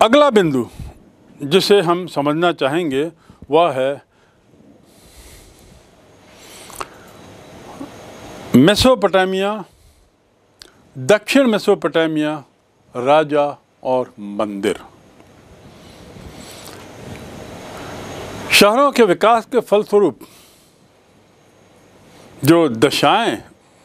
अगला बिंदु जिसे हम समझना चाहेंगे वह है मेसोपोटामिया, दक्षिण मेसोपोटामिया, राजा और मंदिर। शहरों के विकास के फलस्वरूप जो दशाएं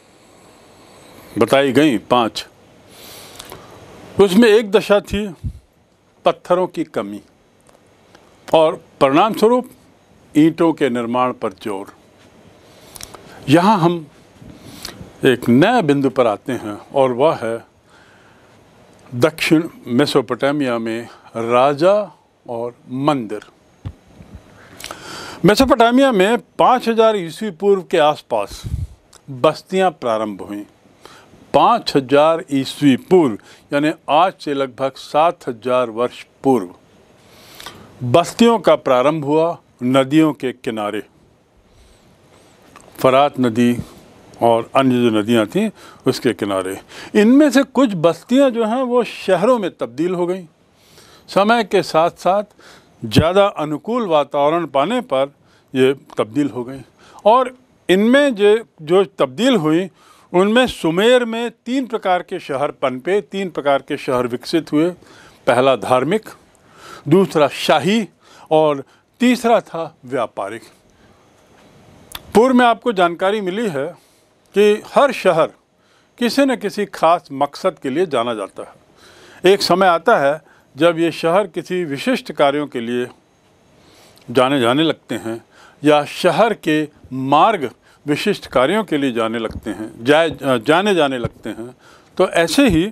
बताई गई 5, उसमें एक दशा थी पत्थरों की कमी और परिणाम स्वरूप ईंटों के निर्माण पर जोर। यहाँ हम एक नए बिंदु पर आते हैं और वह है दक्षिण मेसोपोटामिया में राजा और मंदिर। मेसोपोटामिया में 5000 ईस्वी पूर्व के आसपास बस्तियां प्रारंभ हुईं। 5000 ईस्वी पूर्व यानी आज से लगभग 7000 वर्ष पूर्व बस्तियों का प्रारंभ हुआ नदियों के किनारे। फरात नदी और अन्य जो नदियां थीं उसके किनारे। इनमें से कुछ बस्तियां जो हैं वो शहरों में तब्दील हो गईं। समय के साथ साथ ज़्यादा अनुकूल वातावरण पाने पर ये तब्दील हो गई और इनमें जो तब्दील हुई उनमें सुमेर में 3 प्रकार के शहर पनपे, 3 प्रकार के शहर विकसित हुए। पहला धार्मिक, दूसरा शाही और तीसरा था व्यापारिक। पूर्व में आपको जानकारी मिली है कि हर शहर किसी न किसी खास मकसद के लिए जाना जाता है। एक समय आता है जब ये शहर किसी विशिष्ट कार्यों के लिए जाने लगते हैं या शहर के मार्ग विशिष्ट कार्यों के लिए जाने लगते हैं। तो ऐसे ही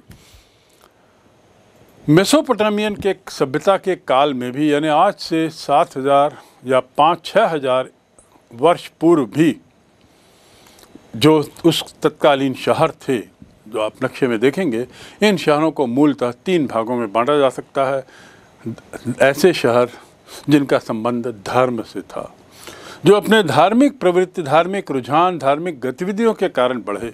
मेसोपोटामियन के सभ्यता के काल में भी यानी आज से 7000 या 5-6 हज़ार वर्ष पूर्व भी जो उस तत्कालीन शहर थे जो आप नक्शे में देखेंगे, इन शहरों को मूलतः 3 भागों में बांटा जा सकता है। ऐसे शहर जिनका संबंध धर्म से था, जो अपने धार्मिक प्रवृत्ति, धार्मिक रुझान, धार्मिक गतिविधियों के कारण बढ़े,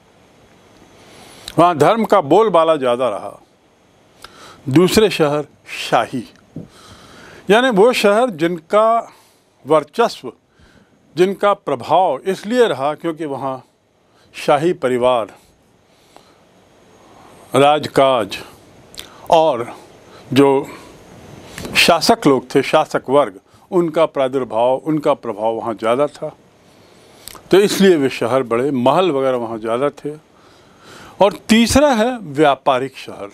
वहाँ धर्म का बोलबाला ज़्यादा रहा। दूसरे शहर शाही, यानी वो शहर जिनका वर्चस्व, जिनका प्रभाव इसलिए रहा क्योंकि वहाँ शाही परिवार, राजकाज और जो शासक लोग थे, शासक वर्ग, उनका प्रादुर्भाव, उनका प्रभाव वहाँ ज़्यादा था। तो इसलिए वे शहर बड़े, महल वगैरह वहाँ ज़्यादा थे। और तीसरा है व्यापारिक शहर।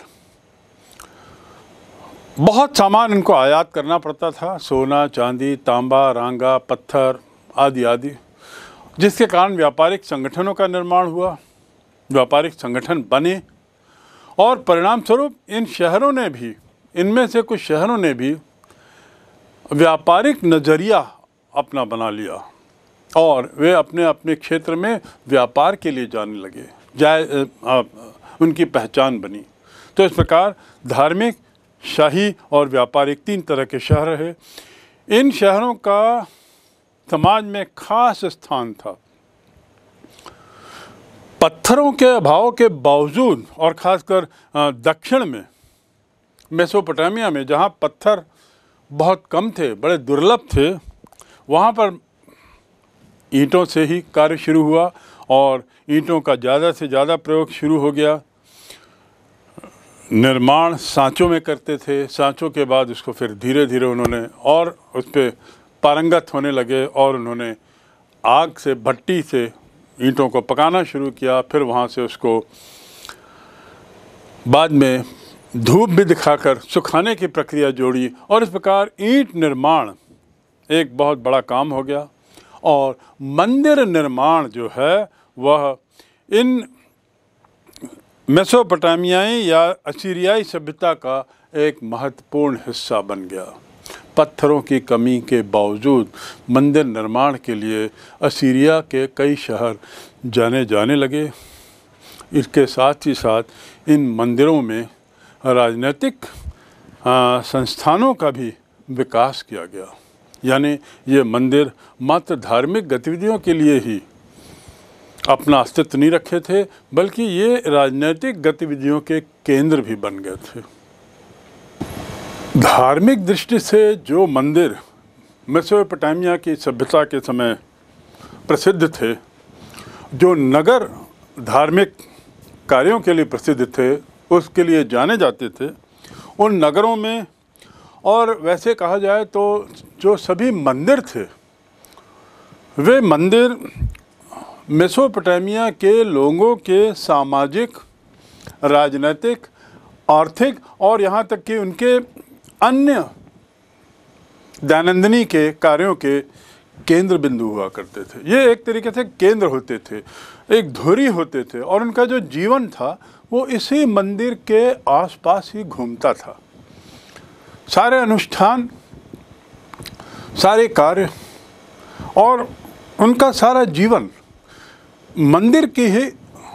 बहुत सामान इनको आयात करना पड़ता था, सोना, चांदी, तांबा, रांगा, पत्थर आदि आदि, जिसके कारण व्यापारिक संगठनों का निर्माण हुआ, व्यापारिक संगठन बने और परिणाम स्वरूप इन शहरों ने भी, इनमें से कुछ शहरों ने भी व्यापारिक नज़रिया अपना बना लिया और वे अपने अपने क्षेत्र में व्यापार के लिए जाने लगे, उनकी पहचान बनी। तो इस प्रकार धार्मिक, शाही और व्यापारिक 3 तरह के शहर रहे। इन शहरों का समाज में खास स्थान था। पत्थरों के अभाव के बावजूद और ख़ासकर दक्षिण में मेसोपोटामिया में जहाँ पत्थर बहुत कम थे, बड़े दुर्लभ थे, वहाँ पर ईंटों से ही कार्य शुरू हुआ और ईंटों का ज़्यादा से ज़्यादा प्रयोग शुरू हो गया। निर्माण सांचों में करते थे, सांचों के बाद उसको फिर धीरे धीरे उन्होंने और उस पर पारंगत होने लगे और उन्होंने आग से, भट्टी से ईंटों को पकाना शुरू किया। फिर वहाँ से उसको बाद में धूप भी दिखाकर सुखाने की प्रक्रिया जोड़ी और इस प्रकार ईंट निर्माण एक बहुत बड़ा काम हो गया। और मंदिर निर्माण जो है वह इन मेसोपोटामियाई या असीरियाई सभ्यता का एक महत्वपूर्ण हिस्सा बन गया। पत्थरों की कमी के बावजूद मंदिर निर्माण के लिए असीरिया के कई शहर जाने लगे। इसके साथ ही साथ इन मंदिरों में राजनीतिक संस्थानों का भी विकास किया गया। यानी ये मंदिर मात्र धार्मिक गतिविधियों के लिए ही अपना अस्तित्व नहीं रखे थे, बल्कि ये राजनीतिक गतिविधियों के केंद्र भी बन गए थे। धार्मिक दृष्टि से जो मंदिर मेसोपोटामिया की सभ्यता के समय प्रसिद्ध थे, जो नगर धार्मिक कार्यों के लिए प्रसिद्ध थे, उसके लिए जाने जाते थे, उन नगरों में, और वैसे कहा जाए तो जो सभी मंदिर थे, वे मंदिर मेसोपोटामिया के लोगों के सामाजिक, राजनीतिक, आर्थिक और यहाँ तक कि उनके अन्य दैनंदिनी के कार्यों के केंद्र बिंदु हुआ करते थे। ये एक तरीके से केंद्र होते थे, एक धुरी होते थे, और उनका जो जीवन था वो इसी मंदिर के आसपास ही घूमता था। सारे अनुष्ठान, सारे कार्य और उनका सारा जीवन मंदिर के ही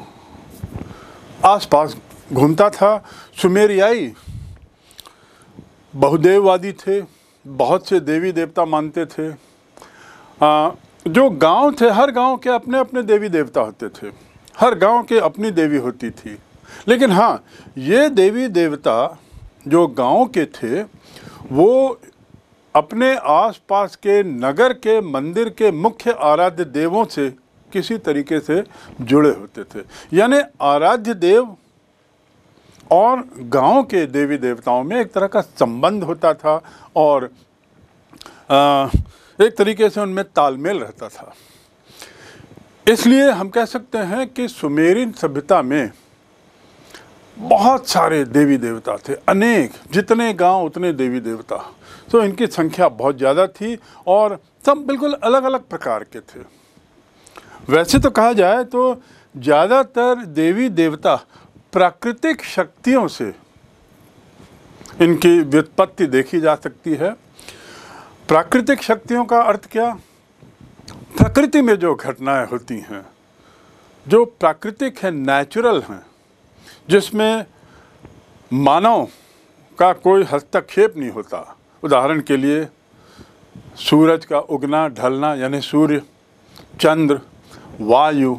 आसपास घूमता था। सुमेरियाई बहुदेववादी थे, बहुत से देवी देवता मानते थे। जो गांव थे, हर गांव के अपने अपने देवी देवता होते थे, हर गांव के अपनी देवी होती थी। लेकिन हाँ, ये देवी देवता जो गांव के थे वो अपने आसपास के नगर के मंदिर के मुख्य आराध्य देवों से किसी तरीके से जुड़े होते थे। यानी आराध्य देव और गांव के देवी देवताओं में एक तरह का संबंध होता था और एक तरीके से उनमें तालमेल रहता था। इसलिए हम कह सकते हैं कि सुमेरियन सभ्यता में बहुत सारे देवी देवता थे, अनेक, जितने गांव उतने देवी देवता। तो इनकी संख्या बहुत ज़्यादा थी और सब बिल्कुल अलग अलग प्रकार के थे। वैसे तो कहा जाए तो ज़्यादातर देवी देवता प्राकृतिक शक्तियों से इनकी व्युत्पत्ति देखी जा सकती है। प्राकृतिक शक्तियों का अर्थ क्या? प्रकृति में जो घटनाएं होती हैं, जो प्राकृतिक है, नेचुरल हैं, जिसमें मानव का कोई हस्तक्षेप नहीं होता। उदाहरण के लिए सूरज का उगना ढलना, यानी सूर्य, चंद्र, वायु,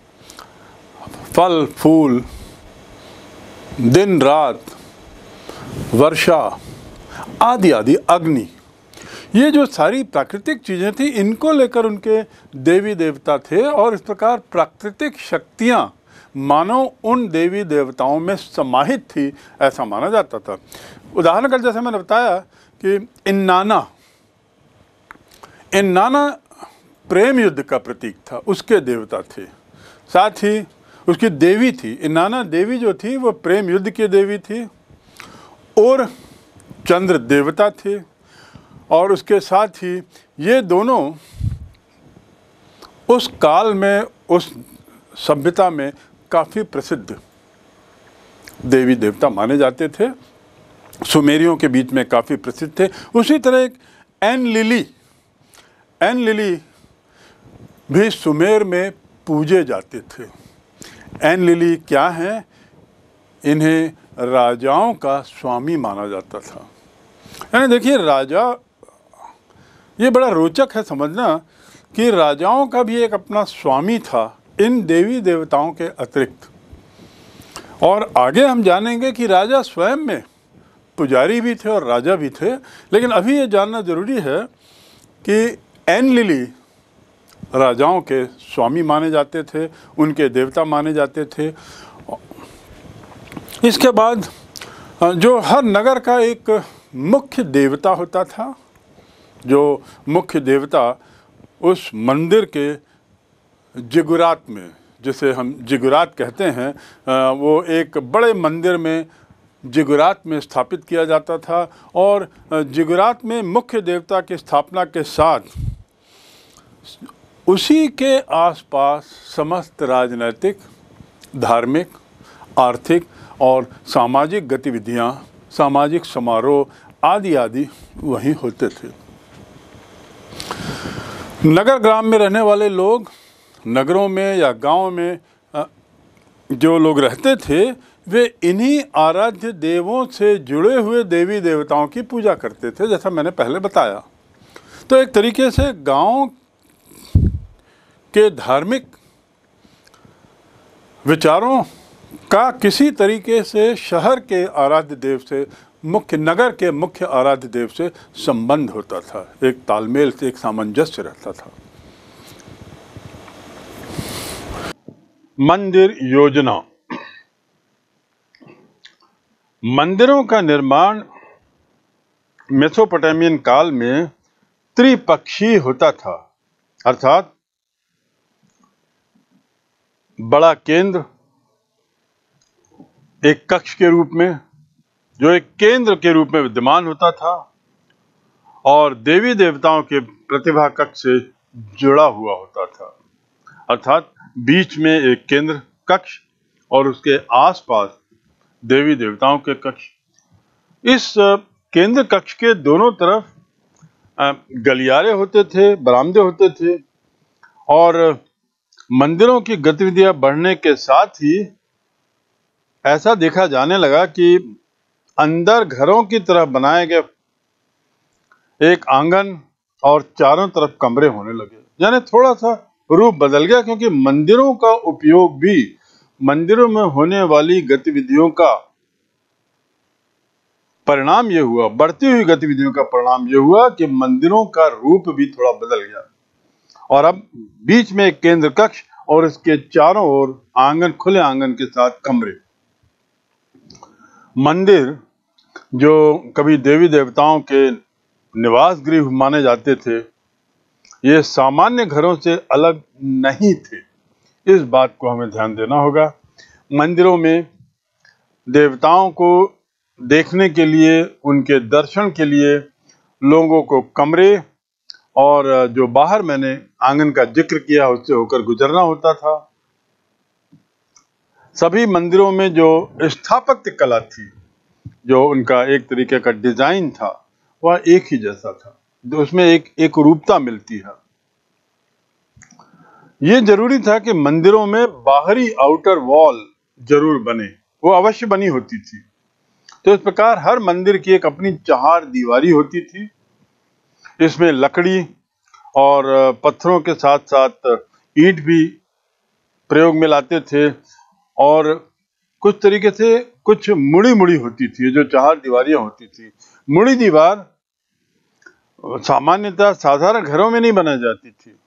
फल फूल, दिन रात, वर्षा आदि आदि, अग्नि, ये जो सारी प्राकृतिक चीज़ें थी, इनको लेकर उनके देवी देवता थे। और इस प्रकार प्राकृतिक शक्तियाँ मानो उन देवी देवताओं में समाहित थी, ऐसा माना जाता था। उदाहरण कर, जैसे मैंने बताया कि इन्नाना प्रेम युद्ध का प्रतीक था, उसके देवता थे। साथ ही उसकी देवी थी, इन्नाना देवी जो थी वो प्रेम युद्ध की देवी थी। और चंद्र देवता थे, और उसके साथ ही ये दोनों उस काल में, उस सभ्यता में काफ़ी प्रसिद्ध देवी देवता माने जाते थे, सुमेरियों के बीच में काफ़ी प्रसिद्ध थे। उसी तरह एक एनलिली भी सुमेर में पूजे जाते थे। एनलिली क्या है? इन्हें राजाओं का स्वामी माना जाता था। यानी देखिए, राजा, ये बड़ा रोचक है समझना कि राजाओं का भी एक अपना स्वामी था इन देवी देवताओं के अतिरिक्त। और आगे हम जानेंगे कि राजा स्वयं में पुजारी भी थे और राजा भी थे। लेकिन अभी ये जानना ज़रूरी है कि एनलिली राजाओं के स्वामी माने जाते थे, उनके देवता माने जाते थे। इसके बाद जो हर नगर का एक मुख्य देवता होता था, जो मुख्य देवता उस मंदिर के जिगुरात में, जिसे हम जिगुरात कहते हैं, वो एक बड़े मंदिर में जिगुरात में स्थापित किया जाता था। और जिगुरात में मुख्य देवता की स्थापना के साथ उसी के आसपास समस्त राजनैतिक, धार्मिक, आर्थिक और सामाजिक गतिविधियां, सामाजिक समारोह आदि आदि वहीं होते थे। नगर ग्राम में रहने वाले लोग, नगरों में या गांव में जो लोग रहते थे, वे इन्हीं आराध्य देवों से जुड़े हुए देवी देवताओं की पूजा करते थे, जैसा मैंने पहले बताया। तो एक तरीके से गांव के धार्मिक विचारों का किसी तरीके से शहर के आराध्य देव से मुख्य नगर के मुख्य आराध्य देव से संबंध होता था, एक तालमेल से, एक सामंजस्य रहता था। मंदिर योजना। मंदिरों का निर्माण मेसोपोटामियन काल में त्रिपक्षीय होता था, अर्थात बड़ा केंद्र एक कक्ष के रूप में, जो एक केंद्र के रूप में विद्यमान होता था और देवी देवताओं के प्रतिभा कक्ष से जुड़ा हुआ होता था, अर्थात बीच में एक केंद्र कक्ष और उसके आसपास देवी देवताओं के कक्ष। इस केंद्र कक्ष के दोनों तरफ गलियारे होते थे, बरामदे होते थे और मंदिरों की गतिविधियां बढ़ने के साथ ही ऐसा देखा जाने लगा कि अंदर घरों की तरह बनाए गए एक आंगन और चारों तरफ कमरे होने लगे, यानी थोड़ा सा रूप बदल गया, क्योंकि मंदिरों का उपयोग भी, मंदिरों में होने वाली गतिविधियों का परिणाम यह हुआ, बढ़ती हुई गतिविधियों का परिणाम यह हुआ कि मंदिरों का रूप भी थोड़ा बदल गया और अब बीच में एक केंद्र कक्ष और इसके चारों ओर आंगन, खुले आंगन के साथ कमरे। मंदिर जो कभी देवी देवताओं के निवास गृह माने जाते थे, ये सामान्य घरों से अलग नहीं थे। इस बात को हमें ध्यान देना होगा। मंदिरों में देवताओं को देखने के लिए, उनके दर्शन के लिए लोगों को कमरे और जो बाहर मैंने आंगन का जिक्र किया उससे होकर गुजरना होता था। सभी मंदिरों में जो स्थापत्य कला थी, जो उनका एक तरीके का डिजाइन था, वह एक ही जैसा था, उसमें एक रूपता मिलती है। ये जरूरी था कि मंदिरों में बाहरी आउटर वॉल जरूर बने, वो अवश्य बनी होती थी। तो इस प्रकार हर मंदिर की एक अपनी चहार दीवारी होती थी। इसमें लकड़ी और पत्थरों के साथ साथ ईंट भी प्रयोग में लाते थे और कुछ तरीके से कुछ मुड़ी होती थी, जो चहार दीवारियां होती थी। मुड़ी दीवार सामान्यतः साधारण घरों में नहीं बनाई जाती थी।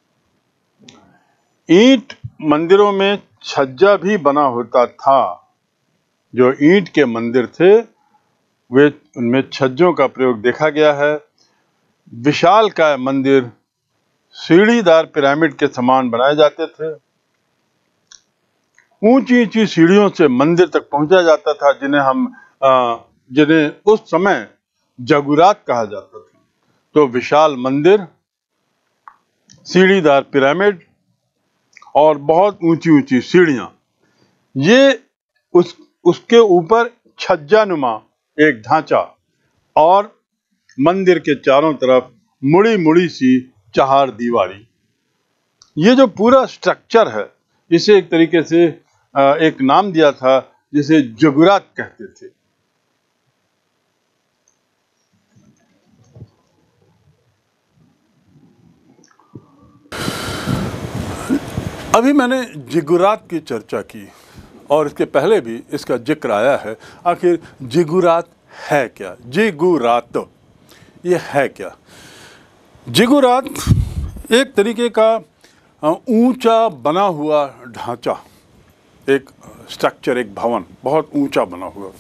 ईंट मंदिरों में छज्जा भी बना होता था। जो ईंट के मंदिर थे वे, उनमें छज्जों का प्रयोग देखा गया है। विशालकाय मंदिर सीढ़ीदार पिरामिड के समान बनाए जाते थे। ऊंची ऊंची सीढ़ियों से मंदिर तक पहुंचा जाता था, जिन्हें उस समय जगुरात कहा जाता था। तो विशाल मंदिर, सीढ़ीदार पिरामिड और बहुत ऊंची ऊंची सीढ़ियां, ये उसके ऊपर छज्जानुमा एक ढांचा और मंदिर के चारों तरफ मुड़ी मुड़ी सी चहार दीवारी। ये जो पूरा स्ट्रक्चर है, इसे एक तरीके से एक नाम दिया था जिसे जगुरात कहते थे। अभी मैंने जिगुरात की चर्चा की और इसके पहले भी इसका जिक्र आया है। आखिर जिगुरात है क्या? जिगुरात ये है क्या? जिगुरात एक तरीके का ऊंचा बना हुआ ढांचा, एक स्ट्रक्चर, एक भवन बहुत ऊंचा बना हुआ।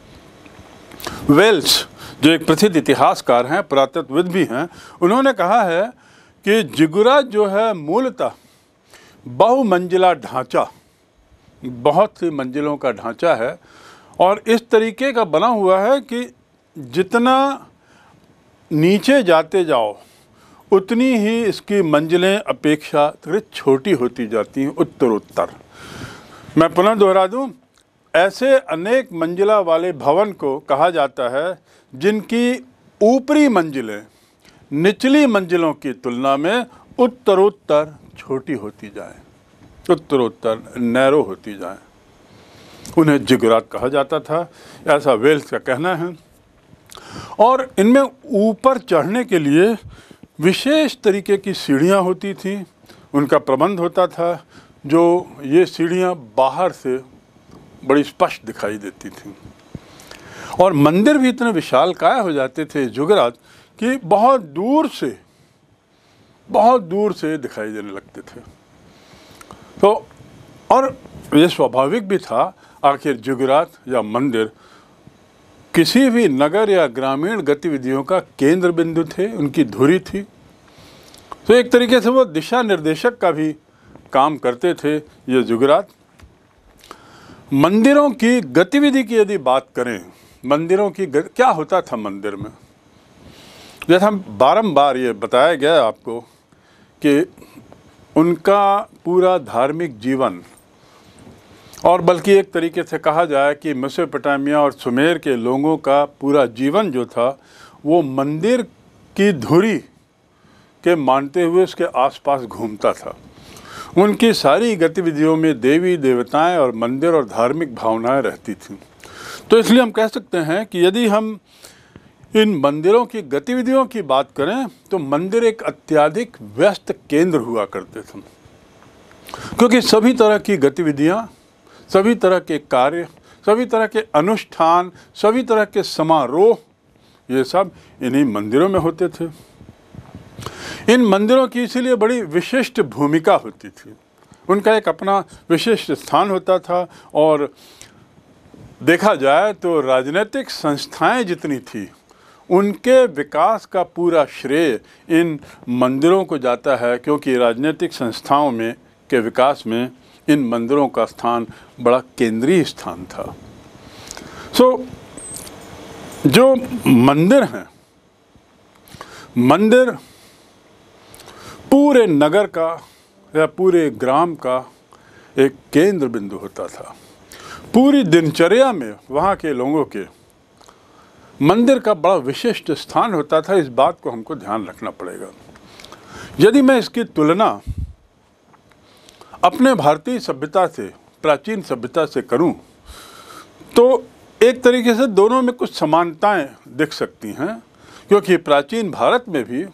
वेल्स जो एक प्रसिद्ध इतिहासकार हैं, पुरातत्वविद भी हैं, उन्होंने कहा है कि जिगुरात जो है मूलतः बहुमंजिला ढांचा, बहुत सी मंजिलों का ढांचा है और इस तरीके का बना हुआ है कि जितना नीचे जाते जाओ उतनी ही इसकी मंजिलें अपेक्षाकृत छोटी होती जाती हैं उत्तरोत्तर। मैं पुनः दोहरा दूं, ऐसे अनेक मंजिला वाले भवन को कहा जाता है जिनकी ऊपरी मंजिलें निचली मंजिलों की तुलना में उत्तरोत्तर छोटी होती जाए, उत्तरोत्तर नैरो होती जाए। उन्हें जिगुरात कहा जाता था, ऐसा वेल्स का कहना है। और इनमें ऊपर चढ़ने के लिए विशेष तरीके की सीढ़ियां होती थी, उनका प्रबंध होता था, जो ये सीढ़ियां बाहर से बड़ी स्पष्ट दिखाई देती थी। और मंदिर भी इतने विशालकाय हो जाते थे जुगरात कि बहुत दूर से दिखाई देने लगते थे। तो और ये स्वाभाविक भी था, आखिर जुगरात या मंदिर किसी भी नगर या ग्रामीण गतिविधियों का केंद्र बिंदु थे, उनकी धुरी थी। तो एक तरीके से वो दिशा निर्देशक का भी काम करते थे ये जुगरात। मंदिरों की गतिविधि की यदि बात करें, मंदिरों की क्या होता था मंदिर में, जैसे हम बारंबार ये बताया गया आपको कि उनका पूरा धार्मिक जीवन, और बल्कि एक तरीके से कहा जाए कि मेसोपोटामिया और सुमेर के लोगों का पूरा जीवन जो था वो मंदिर की धुरी के मानते हुए उसके आसपास घूमता था। उनकी सारी गतिविधियों में देवी देवताएं और मंदिर और धार्मिक भावनाएं रहती थीं। तो इसलिए हम कह सकते हैं कि यदि हम इन मंदिरों की गतिविधियों की बात करें तो मंदिर एक अत्यधिक व्यस्त केंद्र हुआ करते थे, क्योंकि सभी तरह की गतिविधियां, सभी तरह के कार्य, सभी तरह के अनुष्ठान, सभी तरह के समारोह, ये सब इन्हीं मंदिरों में होते थे। इन मंदिरों की इसीलिए बड़ी विशिष्ट भूमिका होती थी, उनका एक अपना विशिष्ट स्थान होता था। और देखा जाए तो राजनीतिक संस्थाएं जितनी थी उनके विकास का पूरा श्रेय इन मंदिरों को जाता है, क्योंकि राजनीतिक संस्थाओं में के विकास में इन मंदिरों का स्थान बड़ा केंद्रीय स्थान था। जो मंदिर हैं, मंदिर पूरे नगर का या पूरे ग्राम का एक केंद्र बिंदु होता था। पूरी दिनचर्या में वहाँ के लोगों के मंदिर का बड़ा विशिष्ट स्थान होता था। इस बात को हमको ध्यान रखना पड़ेगा। यदि मैं इसकी तुलना अपने भारतीय सभ्यता से, प्राचीन सभ्यता से करूं, तो एक तरीके से दोनों में कुछ समानताएं दिख सकती हैं, क्योंकि प्राचीन भारत में भी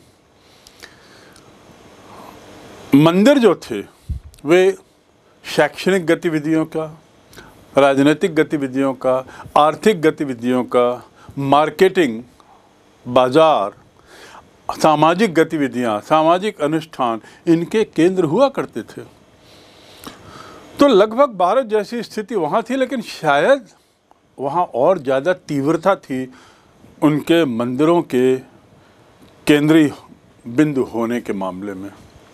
मंदिर जो थे वे शैक्षणिक गतिविधियों का, राजनीतिक गतिविधियों का, आर्थिक गतिविधियों का, मार्केटिंग, बाजार, सामाजिक गतिविधियां, सामाजिक अनुष्ठान, इनके केंद्र हुआ करते थे। तो लगभग भारत जैसी स्थिति वहाँ थी, लेकिन शायद वहाँ और ज़्यादा तीव्रता थी उनके मंदिरों के केंद्रीय बिंदु होने के मामले में।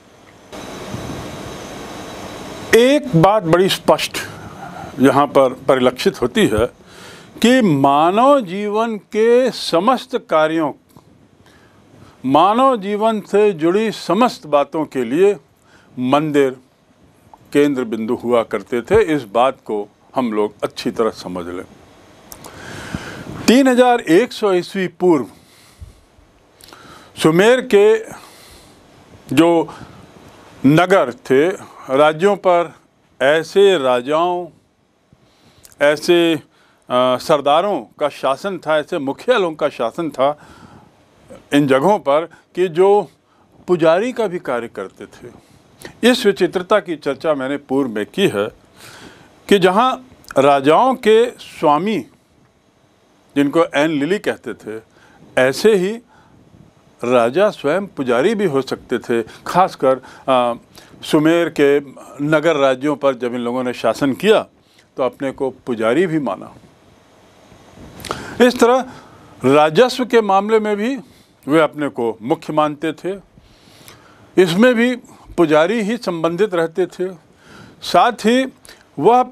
एक बात बड़ी स्पष्ट यहाँ पर परिलक्षित होती है कि मानव जीवन के समस्त कार्यों, मानव जीवन से जुड़ी समस्त बातों के लिए मंदिर केंद्र बिंदु हुआ करते थे। इस बात को हम लोग अच्छी तरह समझ लें। 3100 ईस्वी पूर्व सुमेर के जो नगर थे, राज्यों पर ऐसे राजाओं, ऐसे सरदारों का शासन था, ऐसे मुखिया लोगों का शासन था इन जगहों पर कि जो पुजारी का भी कार्य करते थे। इस विचित्रता की चर्चा मैंने पूर्व में की है कि जहाँ राजाओं के स्वामी, जिनको एन लिली कहते थे, ऐसे ही राजा स्वयं पुजारी भी हो सकते थे। खासकर सुमेर के नगर राज्यों पर जब इन लोगों ने शासन किया तो अपने को पुजारी भी माना। इस तरह राजस्व के मामले में भी वे अपने को मुख्य मानते थे। इसमें भी पुजारी ही संबंधित रहते थे। साथ ही वह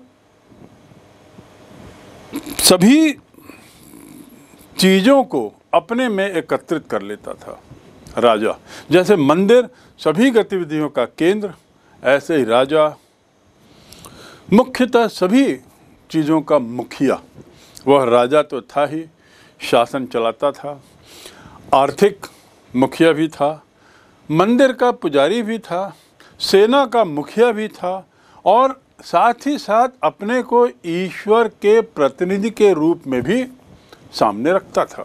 सभी चीज़ों को अपने में एकत्रित कर लेता था राजा। जैसे मंदिर सभी गतिविधियों का केंद्र, ऐसे ही राजा मुख्यतः सभी चीज़ों का मुखिया। वह राजा तो था ही, शासन चलाता था, आर्थिक मुखिया भी था, मंदिर का पुजारी भी था, सेना का मुखिया भी था, और साथ ही साथ अपने को ईश्वर के प्रतिनिधि के रूप में भी सामने रखता था।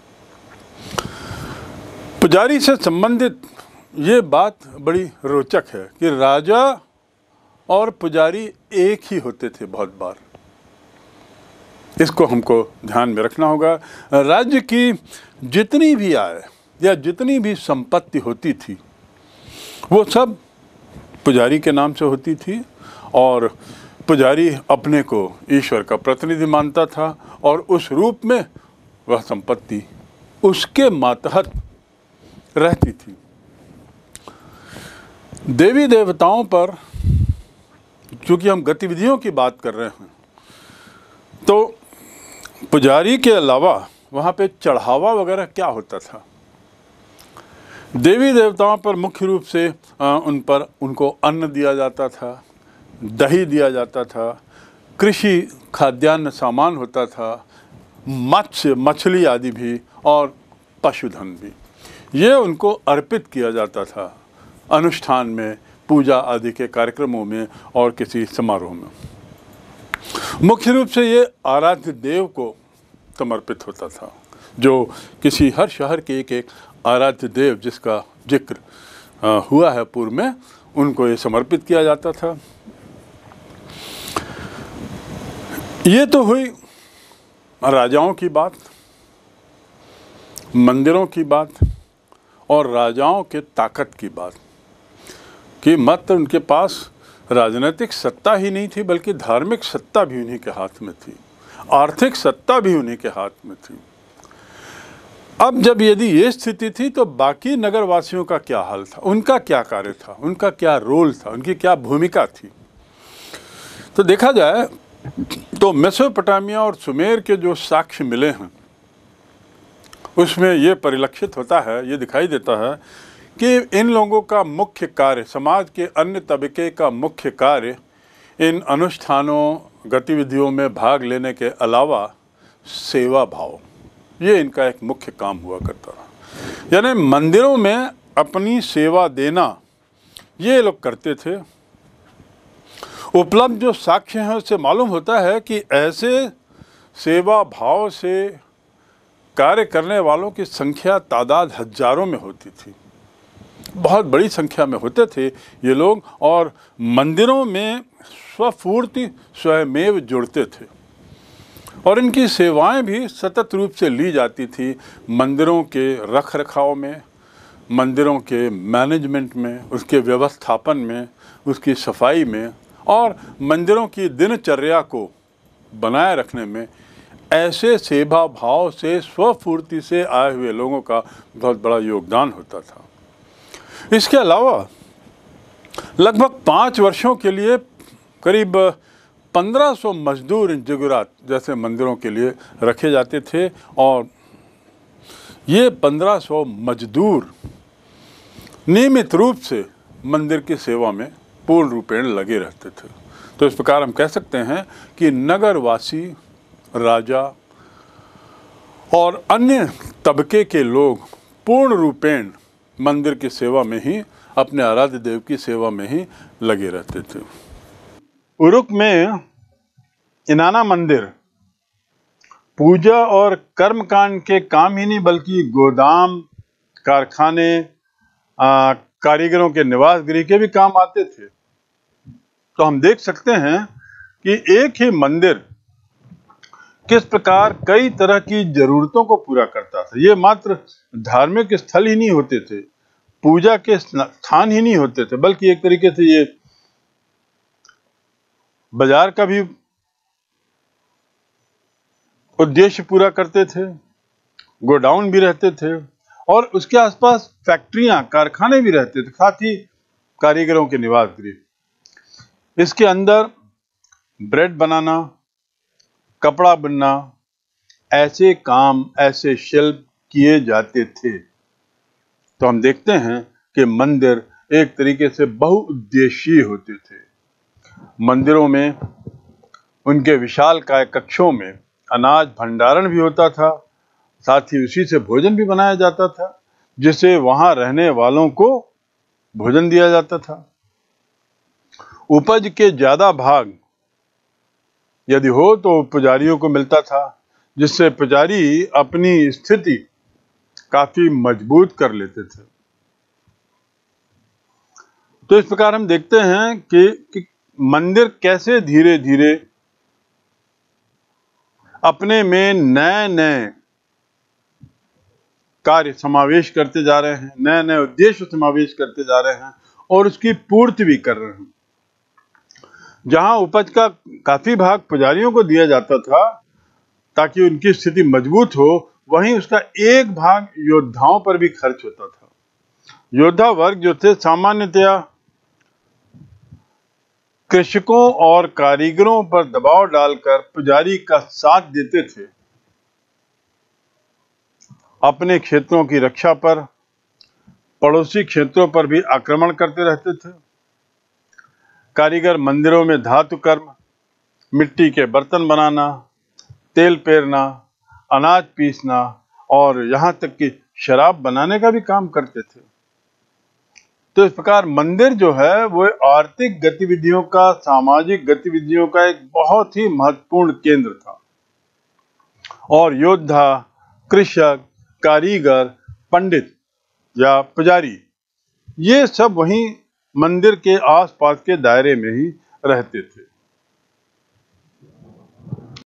पुजारी से संबंधित ये बात बड़ी रोचक है कि राजा और पुजारी एक ही होते थे बहुत बार। इसको हमको ध्यान में रखना होगा। राज्य की जितनी भी आय या जितनी भी संपत्ति होती थी वो सब पुजारी के नाम से होती थी, और पुजारी अपने को ईश्वर का प्रतिनिधि मानता था, और उस रूप में वह संपत्ति उसके मातहत रहती थी। देवी देवताओं पर चूंकि हम गतिविधियों की बात कर रहे हैं, तो पुजारी के अलावा वहाँ पे चढ़ावा वगैरह क्या होता था? देवी देवताओं पर मुख्य रूप से उनको अन्न दिया जाता था, दही दिया जाता था, कृषि खाद्यान्न सामान होता था, मत्स्य मछली आदि भी, और पशुधन भी, ये उनको अर्पित किया जाता था अनुष्ठान में, पूजा आदि के कार्यक्रमों में और किसी समारोह में। मुख्य रूप से ये आराध्य देव को समर्पित होता था, जो किसी हर शहर के एक एक आराध्य देव जिसका जिक्र हुआ है पूर्व में, उनको ये समर्पित किया जाता था। ये तो हुई राजाओं की बात, मंदिरों की बात, और राजाओं के ताकत की बात, कि मात्र उनके पास राजनीतिक सत्ता ही नहीं थी बल्कि धार्मिक सत्ता भी उन्हीं के हाथ में थी, आर्थिक सत्ता भी उन्हीं के हाथ में थी। अब जब यदि ये स्थिति थी तो बाकी नगरवासियों का क्या हाल था, उनका क्या कार्य था, उनका क्या रोल था, उनकी क्या भूमिका थी? तो देखा जाए तो मेसोपोटामिया और सुमेर के जो साक्ष्य मिले हैं उसमें ये परिलक्षित होता है, ये दिखाई देता है कि इन लोगों का मुख्य कार्य, समाज के अन्य तबके का मुख्य कार्य, इन अनुष्ठानों गतिविधियों में भाग लेने के अलावा सेवा भाव, ये इनका एक मुख्य काम हुआ करता था। यानी मंदिरों में अपनी सेवा देना ये लोग करते थे। उपलब्ध जो साक्ष्य हैं उससे मालूम होता है कि ऐसे सेवा भाव से कार्य करने वालों की संख्या, तादाद हजारों में होती थी, बहुत बड़ी संख्या में होते थे ये लोग, और मंदिरों में स्वपूर्ति स्वयमेव जुड़ते थे, और इनकी सेवाएं भी सतत रूप से ली जाती थी। मंदिरों के रख रखाव में, मंदिरों के मैनेजमेंट में, उसके व्यवस्थापन में, उसकी सफाई में, और मंदिरों की दिनचर्या को बनाए रखने में ऐसे सेवा भाव से, स्वपूर्ति से आए हुए लोगों का बहुत बड़ा योगदान होता था। इसके अलावा लगभग 5 वर्षों के लिए करीब 1500 मजदूर इन जिगुरात जैसे मंदिरों के लिए रखे जाते थे, और ये 1500 मजदूर नियमित रूप से मंदिर की सेवा में पूर्ण रूपेण लगे रहते थे। तो इस प्रकार हम कह सकते हैं कि नगरवासी, राजा और अन्य तबके के लोग पूर्ण रूपेण मंदिर की सेवा में ही, अपने आराध्य देव की सेवा में ही लगे रहते थे। उरुक में इनाना मंदिर पूजा और कर्मकांड के काम ही नहीं बल्कि गोदाम, कारखाने, कारीगरों के निवास गृह के भी काम आते थे। तो हम देख सकते हैं कि एक ही मंदिर किस प्रकार कई तरह की जरूरतों को पूरा करता था। ये मात्र धार्मिक स्थल ही नहीं होते थे, पूजा के स्थान ही नहीं होते थे, बल्कि एक तरीके से ये बाजार का भी उद्देश्य पूरा करते थे, गोडाउन भी रहते थे, और उसके आसपास फैक्ट्रियां, कारखाने भी रहते थे, साथ ही कारीगरों के निवास गृह। इसके अंदर ब्रेड बनाना, कपड़ा बुनना, ऐसे काम, ऐसे शिल्प किए जाते थे। तो हम देखते हैं कि मंदिर एक तरीके से बहुउद्देशीय होते थे। मंदिरों में, उनके विशालकाय कक्षों में अनाज भंडारण भी होता था, साथ ही उसी से भोजन भी बनाया जाता था, जिसे वहां रहने वालों को भोजन दिया जाता था। उपज के ज्यादा भाग यदि हो तो पुजारियों को मिलता था, जिससे पुजारी अपनी स्थिति काफी मजबूत कर लेते थे। तो इस प्रकार हम देखते हैं कि मंदिर कैसे धीरे धीरे अपने में नए नए कार्य समावेश करते जा रहे हैं, नए नए उद्देश्य समावेश करते जा रहे हैं और उसकी पूर्ति भी कर रहे हैं। जहां उपज का काफी भाग पुजारियों को दिया जाता था ताकि उनकी स्थिति मजबूत हो, वहीं उसका एक भाग योद्धाओं पर भी खर्च होता था। योद्धा वर्ग जो थे सामान्यतया कृषकों और कारीगरों पर दबाव डालकर पुजारी का साथ देते थे। अपने क्षेत्रों की रक्षा पर पड़ोसी क्षेत्रों पर भी आक्रमण करते रहते थे। कारीगर मंदिरों में धातु कर्म, मिट्टी के बर्तन बनाना, तेल पेरना, अनाज पीसना और यहाँ तक कि शराब बनाने का भी काम करते थे। तो इस प्रकार मंदिर जो है वो आर्थिक गतिविधियों का, सामाजिक गतिविधियों का एक बहुत ही महत्वपूर्ण केंद्र था और योद्धा, कृषक, कारीगर, पंडित या पुजारी ये सब वहीं मंदिर के आसपास के दायरे में ही रहते थे।